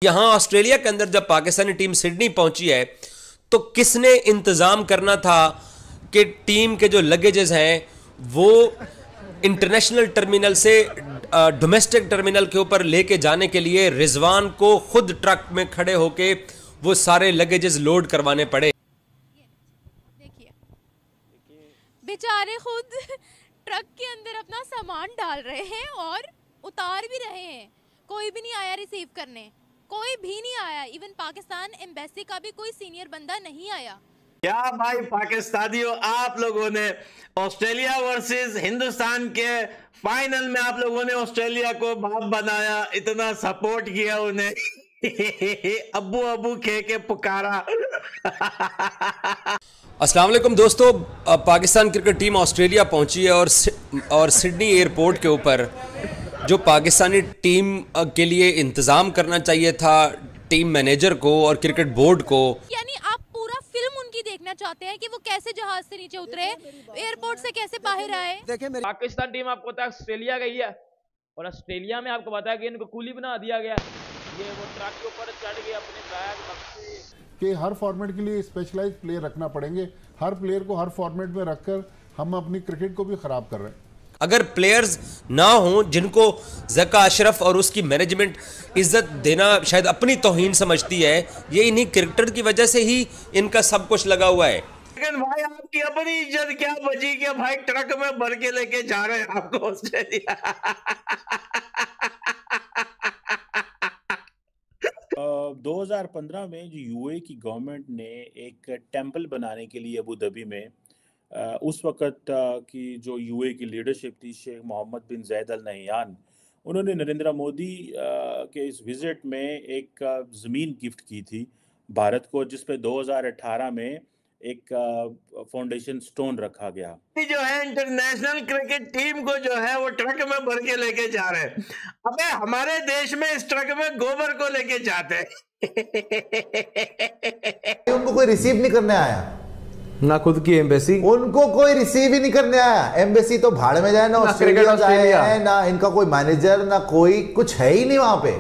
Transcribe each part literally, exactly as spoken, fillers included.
यहाँ ऑस्ट्रेलिया के अंदर जब पाकिस्तानी टीम सिडनी पहुंची है तो किसने इंतज़ाम करना था कि टीम के जो लगेजेस हैं वो इंटरनेशनल टर्मिनल से डोमेस्टिक टर्मिनल के ऊपर लेके जाने के लिए रिजवान को खुद ट्रक में खड़े होके वो सारे लगेजेस लोड करवाने पड़े। देखिए बेचारे खुद ट्रक के अंदर अपना सामान डाल रहे हैं और उतार भी रहे हैं। कोई भी नहीं आया रिसीव करने, कोई भी नहीं आया। इवन पाकिस्तान एम्बेसी का भी कोई सीनियर बंदा नहीं आया। क्या भाई पाकिस्तानियों, आप लोगों ने ऑस्ट्रेलिया वर्सेस हिंदुस्तान के फाइनल में आप लोगों ने ऑस्ट्रेलिया को बाप बनाया, इतना सपोर्ट किया उन्हें अब्बू अब्बू कह के पुकारा। अस्सलाम वालेकुम दोस्तों, पाकिस्तान क्रिकेट टीम ऑस्ट्रेलिया पहुंची है और और सिडनी एयरपोर्ट के ऊपर जो पाकिस्तानी टीम के लिए इंतज़ाम करना चाहिए था टीम मैनेजर को और क्रिकेट बोर्ड को, यानी आप पूरा फिल्म उनकी देखना चाहते हैं कि वो कैसे जहाज से नीचे उतरे, एयरपोर्ट से कैसे बाहर आए। पाकिस्तान टीम आपको पता है ऑस्ट्रेलिया गई है और ऑस्ट्रेलिया में आपको पता है कि इनको कूली बना दिया गया। ये वो ट्रक के ऊपर चढ़ गए अपने बैग बक्से कि हर फॉर्मेट के लिए स्पेशलाइज्ड प्लेयर रखना पड़ेंगे। हर प्लेयर को हर फॉर्मेट में रखकर हम अपनी क्रिकेट को भी खराब कर रहे हैं। अगर प्लेयर्स ना हों जिनको ज़का अशरफ और उसकी मैनेजमेंट इज्जत देना शायद अपनी तौहीन समझती है, ये इन्हीं क्रिकेटर की वजह से ही इनका सब कुछ लगा हुआ है। लेकिन भाई आपकी अपनी इज्जत क्या बची कि भाई ट्रक में भर के लेके जा रहे हैं आपको ऑस्ट्रेलिया। दो हज़ार पंद्रह में जो यूएई की गवर्नमेंट ने एक टेंपल बनाने के लिए अबू धाबी में Uh, उस वक़्त uh, की जो यूए की लीडरशिप थी Sheikh Mohammed bin Zayed Al Nahyan, उन्होंने नरेंद्र मोदी uh, के इस विज़िट में एक uh, ज़मीन गिफ्ट की थी भारत को, जिस पे दो हज़ार अठारह में एक फाउंडेशन uh, स्टोन रखा गया। जो है इंटरनेशनल क्रिकेट टीम को जो है वो ट्रक में भर के लेके जा रहे हैं। अबे हमारे देश में इस ट्रक में गोबर को लेके जाते उनको कोई रिसीव नहीं करने आया, ना खुद की एम्बेसी, उनको कोई रिसीव ही नहीं करने आया। एम्बेसी तो भाड़ में जाए ना, ऑस्ट्रेलिया जाए ना, इनका कोई मैनेजर ना कोई कुछ है ही नहीं वहां पे।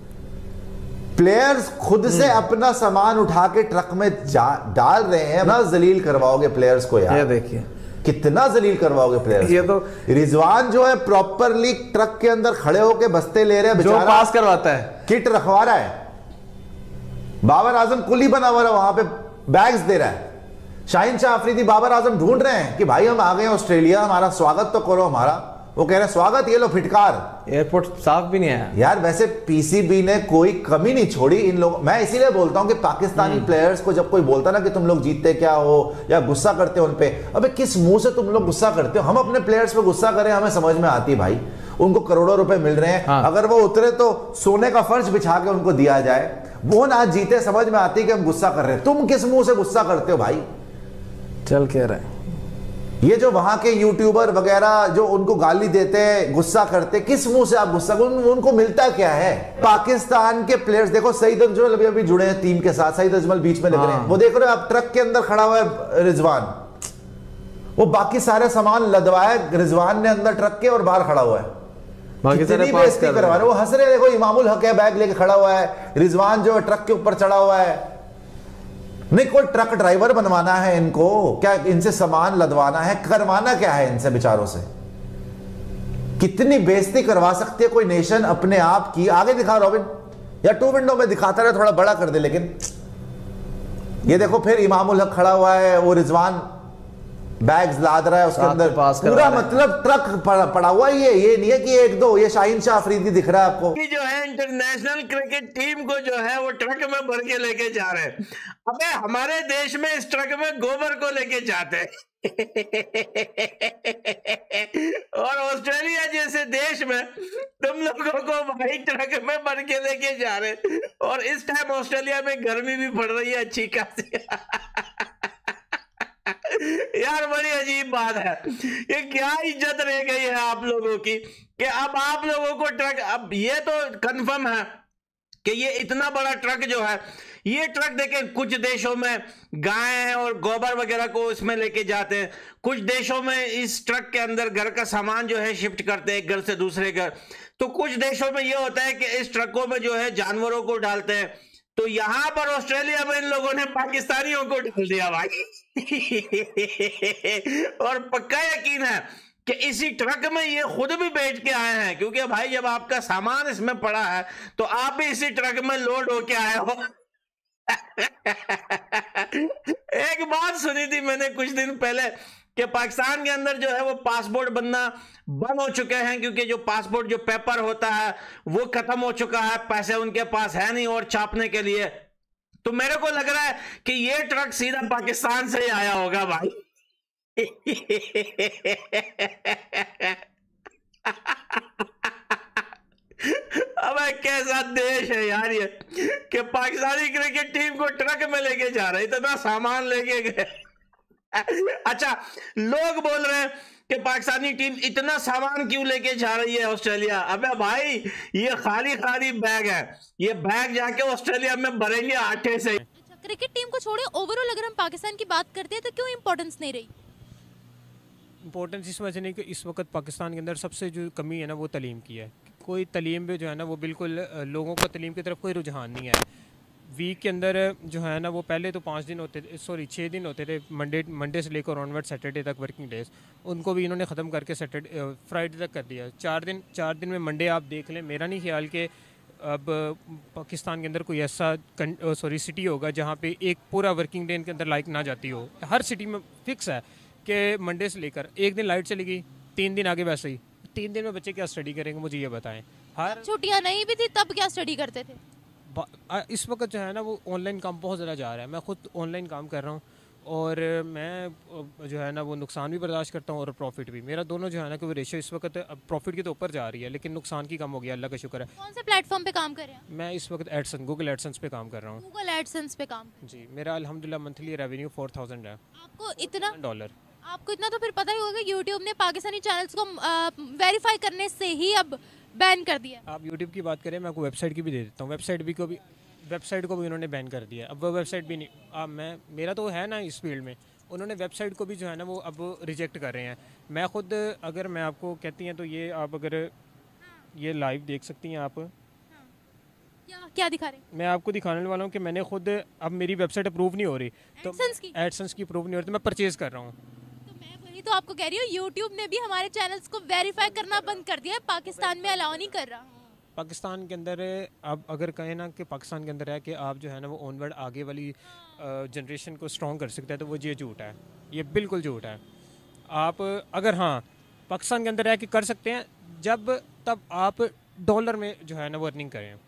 प्लेयर्स खुद से अपना सामान उठा के ट्रक में डाल रहे हैं। ना जलील करवाओगे प्लेयर्स को यार, ये देखिए कितना जलील करवाओगे प्लेयर्स। ये तो रिजवान जो है प्रॉपरली ट्रक के अंदर खड़े होके बस्ते ले रहे हैं, जो पास करवाता है, किट रखवा रहा है। बाबर आजम कुली बना हुआ है वहां पे, बैग्स दे रहा है। शाहीन शाह अफरीदी बाबर आजम ढूंढ रहे हैं कि भाई हम आ गए ऑस्ट्रेलिया, हमारा स्वागत तो करो हमारा। वो कह रहे हैं स्वागत, ये लो फिटकार। एयरपोर्ट साफ भी नहीं आया यार। वैसे पीसीबी ने कोई कमी नहीं छोड़ी इन लोगों। मैं इसीलिए बोलता हूं कि पाकिस्तानी प्लेयर्स को जब कोई बोलता ना कि तुम लोग जीतते क्या हो या गुस्सा करते हो उन पे, अबे किस मुंह से तुम लोग गुस्सा करते हो? हम अपने प्लेयर्स पे गुस्सा करें, हमें समझ में आती है भाई। उनको करोड़ों रुपए मिल रहे हैं, हाँ। अगर वो उतरे तो सोने का फर्श बिछा के उनको दिया जाए। वो ना जीते, समझ में आती है कि हम गुस्सा कर रहे हैं। तुम किस मुंह से गुस्सा करते हो भाई? चल कह रहे हैं ये जो वहां के यूट्यूबर वगैरह जो उनको गाली देते हैं, गुस्सा करते, किस मुंह से आप गुस्सा उन, उनको मिलता क्या है? पाकिस्तान के प्लेयर्स देखो, सईद अजमल अभी अभी जुड़े हैं टीम के साथ। सईद अजमल बीच में लग रहे हैं, वो देख रहे हो आप, ट्रक के अंदर खड़ा हुआ है रिजवान। वो बाकी सारे सामान लदवाए रिजवान ने अंदर ट्रक के और बाहर खड़ा हुआ है। कितनी बेइज्जती करवा रहे, वो हंस रहे। देखो इमामुल हक है, बैग लेके खड़ा हुआ है। रिजवान जो है ट्रक के ऊपर चढ़ा हुआ है। नहीं कोई ट्रक ड्राइवर बनवाना है इनको क्या? इनसे सामान लदवाना है, करवाना क्या है इनसे बेचारों से? कितनी बेइज्जती करवा सकती है कोई नेशन अपने आप की? आगे दिखा रॉबिन, या टू विंडो में दिखाता रहे, थोड़ा बड़ा कर दे। लेकिन ये देखो फिर इमामुल हक खड़ा हुआ है, वो रिजवान बैग्स लाद रहा है उसके अंदर, पूरा मतलब ट्रक पड़ा हुआ है। ये ये नहीं है कि एक दो, ये शाहीन शाह अफरीदी दिख रहा है आपको। कि जो है इंटरनेशनल क्रिकेट टीम को जो है वो ट्रक में भर के लेके जा रहे हैं। अबे हमारे देश में इस ट्रक में गोबर को लेके जाते हैं और ऑस्ट्रेलिया जैसे देश में तुम लोगों को भाई ट्रक में भर के लेके जा रहे। और इस टाइम ऑस्ट्रेलिया में गर्मी भी पड़ रही है अच्छी खासी यार बड़ी अजीब बात है। ये क्या इज्जत रह गई है आप लोगों की कि अब आप लोगों को ट्रक, अब ये तो कंफर्म है कि ये इतना बड़ा ट्रक जो है, ये ट्रक देखें, कुछ देशों में गाय और गोबर वगैरह को इसमें लेके जाते हैं, कुछ देशों में इस ट्रक के अंदर घर का सामान जो है शिफ्ट करते हैं एक घर से दूसरे घर, तो कुछ देशों में ये होता है कि इस ट्रकों में जो है जानवरों को डालते हैं। तो यहां पर ऑस्ट्रेलिया में इन लोगों ने पाकिस्तानियों को डाल दिया भाई। और पक्का यकीन है कि इसी ट्रक में ये खुद भी बैठ के आए हैं, क्योंकि भाई जब आपका सामान इसमें पड़ा है तो आप भी इसी ट्रक में लोड होके आए हो। एक बात सुनी थी मैंने कुछ दिन पहले कि पाकिस्तान के अंदर जो है वो पासपोर्ट बनना बंद हो चुके हैं, क्योंकि जो पासपोर्ट जो पेपर होता है वो खत्म हो चुका है, पैसे उनके पास है नहीं और छापने के लिए। तो मेरे को लग रहा है कि ये ट्रक सीधा पाकिस्तान से ही आया होगा भाई। अब कैसा देश है यार ये कि पाकिस्तानी क्रिकेट टीम को ट्रक में लेके जा रहे, इतना सामान लेके गए। अच्छा, लोग बोल रहे हैं कि पाकिस्तानी टीम इतना सामान क्यों लेके जा रही है ऑस्ट्रेलिया। अबे भाई ये खाली खाली बैग है, ये बैग जाके ऑस्ट्रेलिया में भरेंगे आटे से। अच्छा, क्रिकेट टीम को छोड़े ओवरऑल अगर हम पाकिस्तान की बात करते हैं तो क्यों इंपॉर्टेंस नहीं रही? इंपॉर्टेंस इस वजह नहीं कि इस वक्त पाकिस्तान के अंदर सबसे जो कमी है ना वो तलीम की है। कोई तलीम भी जो है ना वो बिल्कुल लोगों का तलीम की तरफ कोई रुझान नहीं है। वीक के अंदर जो है ना वो पहले तो पाँच दिन होते थे, सॉरी छः दिन होते थे, मंडे मंडे से लेकर ऑनवर्ड सैटरडे तक वर्किंग डेज, उनको भी इन्होंने ख़त्म करके सैटरडे फ्राइडे तक कर दिया। चार दिन चार दिन में मंडे आप देख लें, मेरा नहीं ख्याल कि अब पाकिस्तान के अंदर कोई ऐसा सॉरी सिटी होगा जहाँ पे एक पूरा वर्किंग डे के अंदर लाइट ना जाती हो। हर सिटी में फिक्स है कि मंडे से लेकर एक दिन लाइट चली गई, तीन दिन आगे वैसे ही। तीन दिन में बच्चे क्या स्टडी करेंगे मुझे ये बताएं। हर छुट्टियां नहीं भी थी तब क्या स्टडी करते थे? इस वक्त जो है ना वो ऑनलाइन काम बहुत ज़्यादा जा रहा है। मैं खुद ऑनलाइन काम कर रहा हूँ और मैं जो है ना वो नुकसान भी बर्दाश्त करता हूँ और प्रॉफिट भी। मेरा दोनों जो है ना कि वो रेशो इस वक्त प्रॉफिट के तो ऊपर जा रही है, लेकिन नुकसान की कम हो गया, अल्लाह का शुक्र है। कौन से प्लेटफॉर्म पे काम कर रहे हैं? मैं इस वक्त एडसन गूगल एडसन्स पे काम कर रहा हूँ। गूगल एडसेंस पे काम? जी, मेरा अल्हम्दुलिल्लाह मंथली रेवेन्यू फोर थाउजेंड है। आपको इतना डॉलर? आपको इतना तो फिर पता ही होगा यूट्यूब ने पाकिस्तानी चैनल्स को वेरीफाई करने से ही अब बैन कर दिया। आप यूट्यूब की बात करें, मैं आपको वेबसाइट की भी दे देता हूँ। वेबसाइट भी को भी वेबसाइट को भी उन्होंने बैन कर दिया। अब वो वेबसाइट भी नहीं, अब मैं मेरा तो है ना इस फील्ड में, उन्होंने वेबसाइट को भी जो है ना वो अब रिजेक्ट कर रहे हैं। मैं खुद अगर मैं आपको कहती हैं तो ये आप अगर ये लाइव देख सकती हैं आप। क्या क्या दिखा रहे हैं? मैं आपको दिखाने वाला हूँ कि मैंने खुद, अब मेरी वेबसाइट अप्रूव नहीं हो रही तो एडसेंस की एडसेंस की अप्रूव नहीं हो रही तो मैं परचेज कर रहा हूँ। तो मैं वही तो आपको कह रही हूँ, यूट्यूब ने भी हमारे चैनल्स को वेरीफाई करना बंद कर दिया है, पाकिस्तान में अलाउ नहीं कर रहा। पाकिस्तान के अंदर अब अगर कहें ना कि पाकिस्तान के अंदर है कि आप जो है ना वो ऑनवर्ड आगे वाली जनरेशन को स्ट्रॉन्ग कर सकते हैं, तो वो ये झूठ है, ये बिल्कुल झूठ है। आप अगर हाँ पाकिस्तान के अंदर है कि कर सकते हैं, जब तब आप डॉलर में जो है ना वो अर्निंग करें।